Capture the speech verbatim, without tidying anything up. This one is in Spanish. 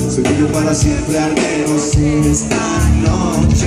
soy tuyo para siempre, al menos esta noche.